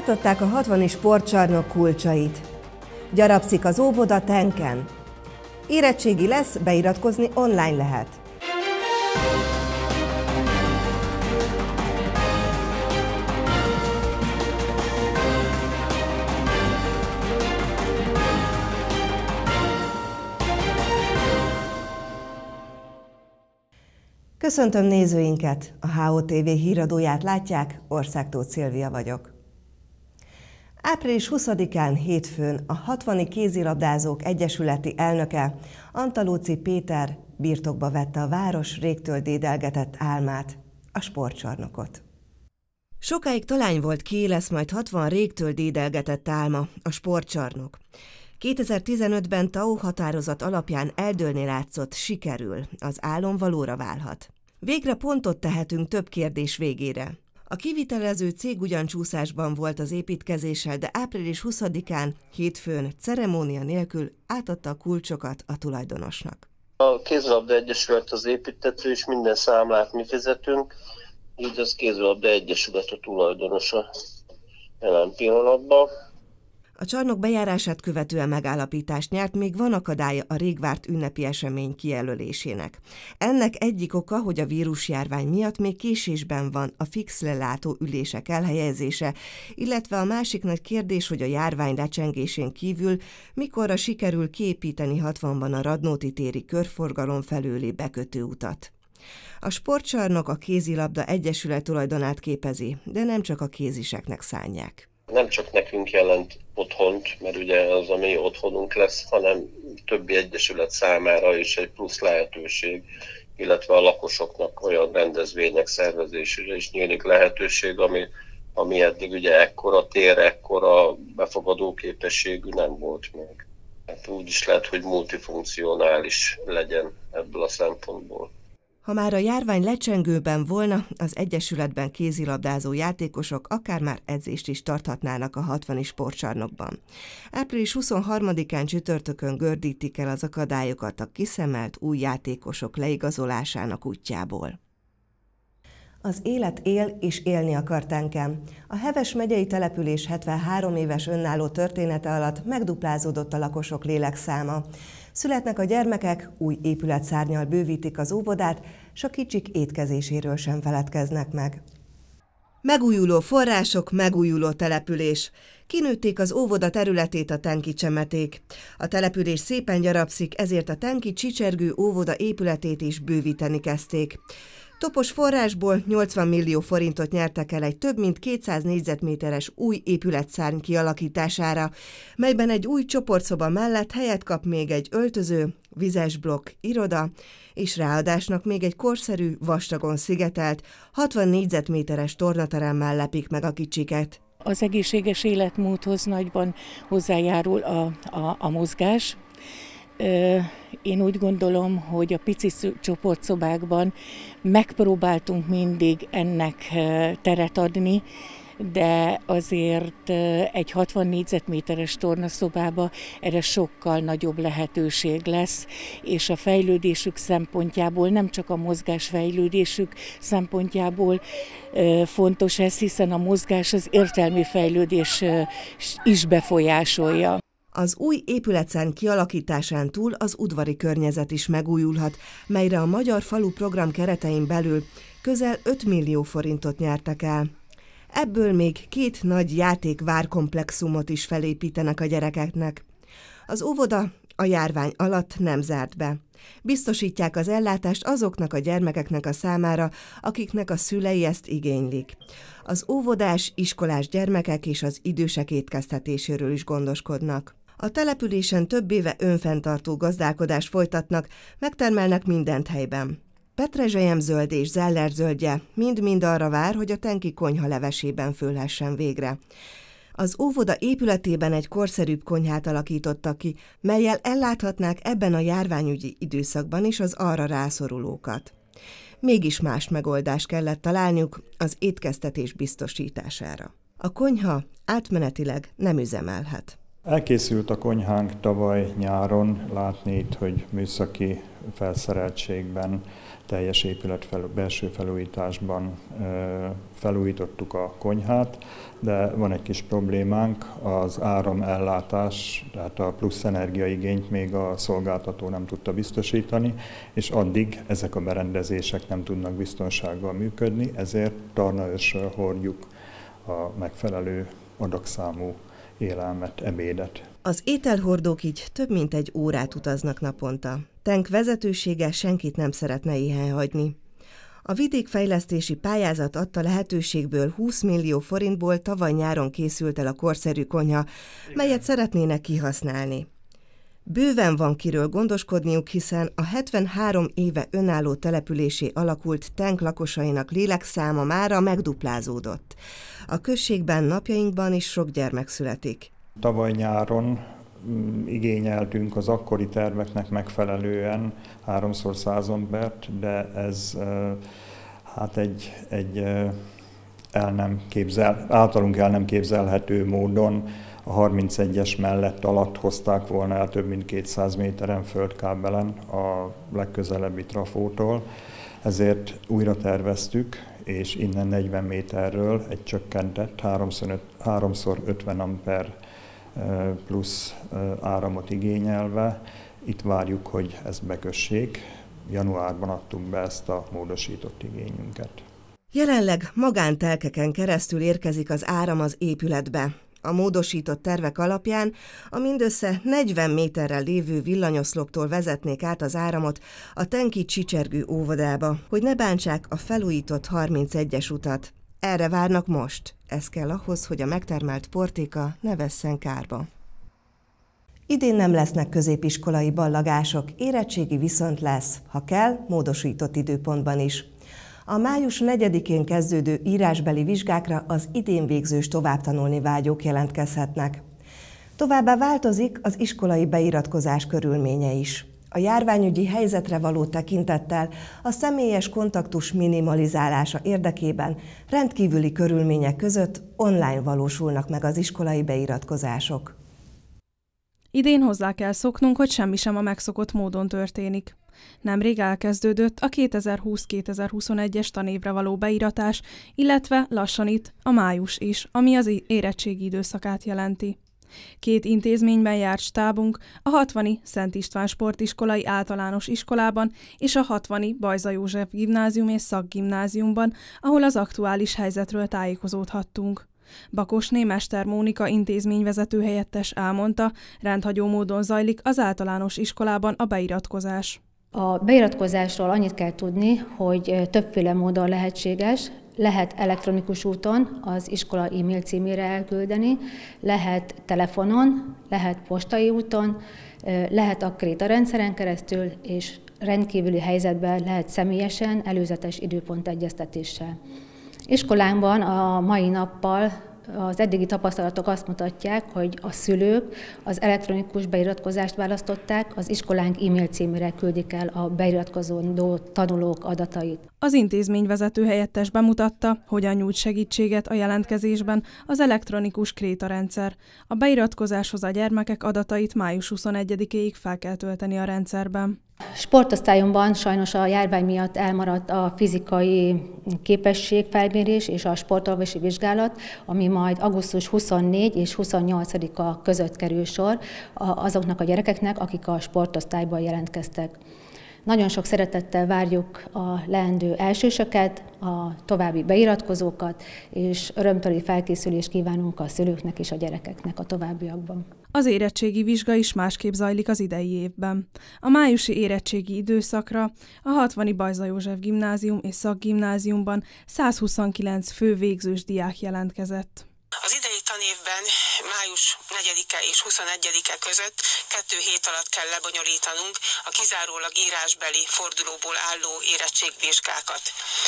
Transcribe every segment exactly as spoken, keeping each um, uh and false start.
Átadták a hatvani sportcsarnok kulcsait. Gyarapszik az óvoda Tenken. Érettségi lesz, beiratkozni online lehet. Köszöntöm nézőinket! A há o té vé híradóját látják, Országtóth Szilvia vagyok. április huszadikán hétfőn a Hatvani Kézilabdázók Egyesületi elnöke, Antalóczy Péter birtokba vette a város régtől dédelgetett álmát, a sportcsarnokot. Sokáig talány volt, kié lesz majd hatvan régtől dédelgetett álma, a sportcsarnok. kétezer-tizenötben té á o határozat alapján eldőlni látszott, sikerül, az álom valóra válhat. Végre pontot tehetünk több kérdés végére. A kivitelező cég ugyan csúszásban volt az építkezéssel, de április huszadikán, hétfőn, ceremónia nélkül átadta a kulcsokat a tulajdonosnak. A Kézilabda Egyesület az építtető, és minden számlát mi fizetünk, így az Kézilabda Egyesület a tulajdonosa jelen pillanatban. A csarnok bejárását követően megállapítást nyert, még van akadálya a rég várt ünnepi esemény kijelölésének. Ennek egyik oka, hogy a vírusjárvány miatt még késésben van a fix lelátó ülések elhelyezése, illetve a másik nagy kérdés, hogy a járvány lecsengésén kívül mikorra sikerül kiépíteni hatvanban a Radnóti téri körforgalom felőli bekötőutat. A sportcsarnok a Kézilabda Egyesület tulajdonát képezi, de nem csak a kéziseknek szánják. Nem csak nekünk jelent otthont, mert ugye az a mi otthonunk lesz, hanem többi egyesület számára is egy plusz lehetőség, illetve a lakosoknak olyan rendezvények szervezésére is nyílik lehetőség, ami, ami eddig ugye ekkora tér, ekkora befogadó képességű nem volt még. Hát úgy is lehet, hogy multifunkcionális legyen ebből a szempontból. Ha már a járvány lecsengőben volna, az egyesületben kézilabdázó játékosok akár már edzést is tarthatnának a hatvani sportcsarnokban. április huszonharmadikán csütörtökön gördítik el az akadályokat a kiszemelt új játékosok leigazolásának útjából. Az élet él és élni akar Tenken. A Heves megyei település hetvenhárom éves önálló története alatt megduplázódott a lakosok lélekszáma. Születnek a gyermekek, új épületszárnnyal bővítik az óvodát, s a kicsik étkezéséről sem feledkeznek meg. Megújuló források, megújuló település. Kinőtték az óvoda területét a tenki csemeték. A település szépen gyarapszik, ezért a tenki csicsergő óvoda épületét is bővíteni kezdték. Topos forrásból nyolcvan millió forintot nyertek el egy több mint kétszáz négyzetméteres új épületszárny kialakítására, melyben egy új csoportszoba mellett helyet kap még egy öltöző, vizes blokk, iroda, és ráadásnak még egy korszerű, vastagon szigetelt, hatvan négyzetméteres tornateremmel lepik meg a kicsiket. Az egészséges életmódhoz nagyban hozzájárul a, a, a mozgás. Én úgy gondolom, hogy a pici csoportszobákban megpróbáltunk mindig ennek teret adni, de azért egy hatvan négyzetméteres tornaszobába erre sokkal nagyobb lehetőség lesz, és a fejlődésük szempontjából, nem csak a mozgás fejlődésük szempontjából fontos ez, hiszen a mozgás az értelmi fejlődés is befolyásolja. Az új épületszárny kialakításán túl az udvari környezet is megújulhat, melyre a Magyar Falu program keretein belül közel öt millió forintot nyertek el. Ebből még két nagy játékvárkomplexumot is felépítenek a gyerekeknek. Az óvoda a járvány alatt nem zárt be. Biztosítják az ellátást azoknak a gyermekeknek a számára, akiknek a szülei ezt igénylik. Az óvodás, iskolás gyermekek és az idősek étkeztetéséről is gondoskodnak. A településen több éve önfenntartó gazdálkodást folytatnak, megtermelnek mindent helyben. Petrezselyemzöld és zellerzöldje mind-mind arra vár, hogy a tenki konyha levesében fölhessen végre. Az óvoda épületében egy korszerűbb konyhát alakítottak ki, mellyel elláthatnák ebben a járványügyi időszakban is az arra rászorulókat. Mégis más megoldást kellett találniuk az étkeztetés biztosítására. A konyha átmenetileg nem üzemelhet. Elkészült a konyhánk tavaly nyáron, látni itt, hogy műszaki felszereltségben, teljes épület fel, belső felújításban felújítottuk a konyhát, de van egy kis problémánk, az áramellátás, tehát a plusz energiaigényt még a szolgáltató nem tudta biztosítani, és addig ezek a berendezések nem tudnak biztonsággal működni, ezért Tarnaőrsről hordjuk a megfelelő adagszámú élelmet, ebédet. Az ételhordók így több mint egy órát utaznak naponta. Tank vezetősége senkit nem szeretne éhen hagyni. A vidékfejlesztési pályázat adta lehetőségből húsz millió forintból tavaly nyáron készült el a korszerű konyha, melyet szeretnének kihasználni. Bőven van kiről gondoskodniuk, hiszen a hetvenhárom éve önálló településé alakult Tank lakosainak lélekszáma mára megduplázódott. A községben napjainkban is sok gyermek születik. Tavaly nyáron igényeltünk az akkori terveknek megfelelően háromszor száz embert, de ez hát egy, egy el nem képzel, általunk el nem képzelhető módon a harmincegyes mellett alatt hozták volna el több mint kétszáz méteren földkábelen a legközelebbi trafótól. Ezért újra terveztük, és innen negyven méterről egy csökkentett háromszor ötven amper plusz áramot igényelve. Itt várjuk, hogy ezt bekössék. Januárban adtuk be ezt a módosított igényünket. Jelenleg magántelkeken keresztül érkezik az áram az épületbe. A módosított tervek alapján a mindössze negyven méterrel lévő villanyoszloptól vezetnék át az áramot a Tanki Csicsergő óvodába, hogy ne bántsák a felújított harmincegyes utat. Erre várnak most. Ez kell ahhoz, hogy a megtermelt portéka ne vesszen kárba. Idén nem lesznek középiskolai ballagások, érettségi viszont lesz, ha kell, módosított időpontban is. A május negyedikén kezdődő írásbeli vizsgákra az idén végzős továbbtanulni vágyók jelentkezhetnek. Továbbá változik az iskolai beiratkozás körülménye is. A járványügyi helyzetre való tekintettel a személyes kontaktus minimalizálása érdekében rendkívüli körülmények között online valósulnak meg az iskolai beiratkozások. Idén hozzá kell szoknunk, hogy semmi sem a megszokott módon történik. Nemrég elkezdődött a kétezer-húsz kétezer-huszonegyes tanévre való beiratás, illetve lassan itt a május is, ami az érettségi időszakát jelenti. Két intézményben járt stábunk, a hatvani Szent István Sportiskolai Általános Iskolában és a hatvani Bajza József Gimnázium és Szakgimnáziumban, ahol az aktuális helyzetről tájékozódhattunk. Bakosné Mester Mónika intézményvezető helyettes elmondta, rendhagyó módon zajlik az általános iskolában a beiratkozás. A beiratkozásról annyit kell tudni, hogy többféle módon lehetséges. Lehet elektronikus úton az iskola e-mail címére elküldeni, lehet telefonon, lehet postai úton, lehet a krétarendszeren keresztül, és rendkívüli helyzetben lehet személyesen, előzetes időpontegyeztetéssel. Iskolánkban a mai nappal az eddigi tapasztalatok azt mutatják, hogy a szülők az elektronikus beiratkozást választották, az iskolánk e-mail címére küldik el a beiratkozó tanulók adatait. Az intézményvezető helyettes bemutatta, hogyan nyújt segítséget a jelentkezésben az elektronikus krétarendszer. A beiratkozáshoz a gyermekek adatait május huszonegyedikéig fel kell tölteni a rendszerben. Sportosztályomban sajnos a járvány miatt elmaradt a fizikai képességfelmérés és a sportolvási vizsgálat, ami majd augusztus huszonnégyedike és huszonnyolcadika között kerül sor azoknak a gyerekeknek, akik a sportosztályban jelentkeztek. Nagyon sok szeretettel várjuk a leendő elsősöket, a további beiratkozókat, és örömteli felkészülést kívánunk a szülőknek és a gyerekeknek a továbbiakban. Az érettségi vizsga is másképp zajlik az idei évben. A májusi érettségi időszakra a hatvani Bajza József Gimnázium és Szakgimnáziumban százhuszonkilenc fő végzős diák jelentkezett. Az idei tanévben május negyedike és huszonegyedike között kettő hét alatt kell lebonyolítanunk a kizárólag írásbeli fordulóból álló érettségvizsgákat.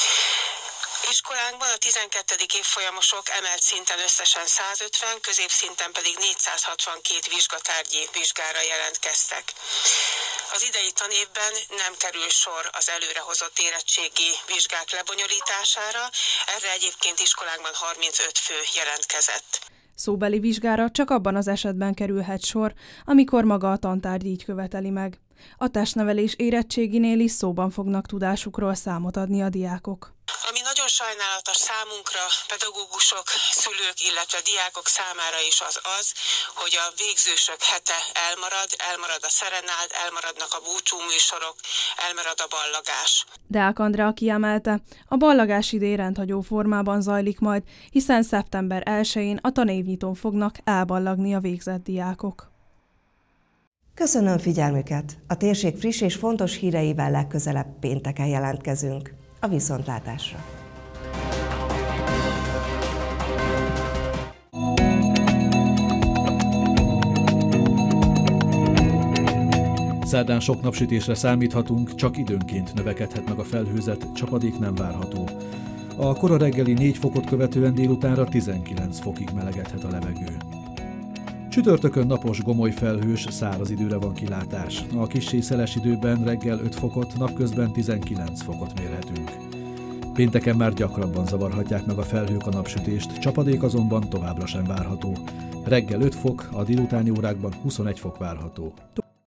Iskolánkban a tizenkettedik évfolyamosok emelt szinten összesen százötven, középszinten pedig négyszázhatvankét vizsgatárgyi vizsgára jelentkeztek. Az idei tanévben nem kerül sor az előrehozott érettségi vizsgák lebonyolítására, erre egyébként iskolánkban harmincöt fő jelentkezett. Szóbeli vizsgára csak abban az esetben kerülhet sor, amikor maga a tantárgy így követeli meg. A testnevelés érettséginél is szóban fognak tudásukról számot adni a diákok. Ami nagyon sajnálatos számunkra, pedagógusok, szülők, illetve diákok számára is az az, hogy a végzősök hete elmarad, elmarad a szerenád, elmaradnak a búcsúműsorok, elmarad a ballagás. Deák Andrea kiemelte, a ballagás idén rendhagyó formában zajlik majd, hiszen szeptember elsején a tanévnyitón fognak elballagni a végzett diákok. Köszönöm figyelmüket! A térség friss és fontos híreivel legközelebb pénteken jelentkezünk. A viszontlátásra! Szerdán sok napsütésre számíthatunk, csak időnként növekedhet meg a felhőzet, csapadék nem várható. A kora reggeli négy fokot követően délutánra tizenkilenc fokig melegedhet a levegő. Csütörtökön napos, gomoly felhős, száraz időre van kilátás. A kissé szeles időben reggel öt fokot, napközben tizenkilenc fokot mérhetünk. Pénteken már gyakrabban zavarhatják meg a felhők a napsütést, csapadék azonban továbbra sem várható. Reggel öt fok, a délutáni órákban huszonegy fok várható.